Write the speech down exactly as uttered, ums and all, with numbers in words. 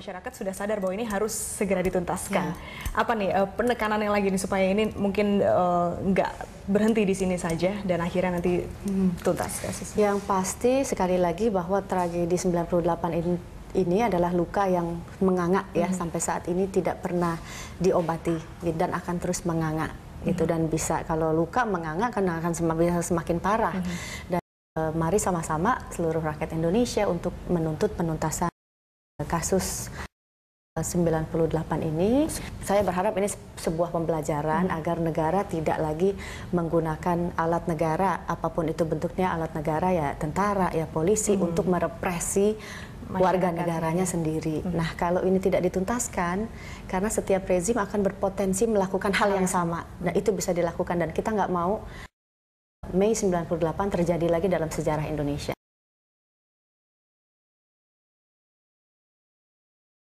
masyarakat sudah sadar bahwa ini harus segera dituntaskan. Ya. Apa nih uh, penekanan yang lagi nih supaya ini mungkin uh, nggak berhenti di sini saja dan akhirnya nanti hmm, tuntas kasusnya? Yang pasti sekali lagi bahwa tragedi sembilan puluh delapan ini ini adalah luka yang menganga ya, hmm. sampai saat ini tidak pernah diobati dan akan terus menganga gitu, dan bisa kalau luka menganga kan akan semakin semakin parah. Hmm. Dan e, mari sama-sama seluruh rakyat Indonesia untuk menuntut penuntasan kasus sembilan puluh delapan ini. Saya berharap ini sebuah pembelajaran hmm. agar negara tidak lagi menggunakan alat negara apapun itu bentuknya, alat negara ya tentara ya polisi hmm. untuk merepresi warga negaranya sendiri. Hmm. Nah, kalau ini tidak dituntaskan, karena setiap rezim akan berpotensi melakukan hal yang sama. Nah, itu bisa dilakukan dan kita nggak mau Mei sembilan puluh delapan terjadi lagi dalam sejarah Indonesia.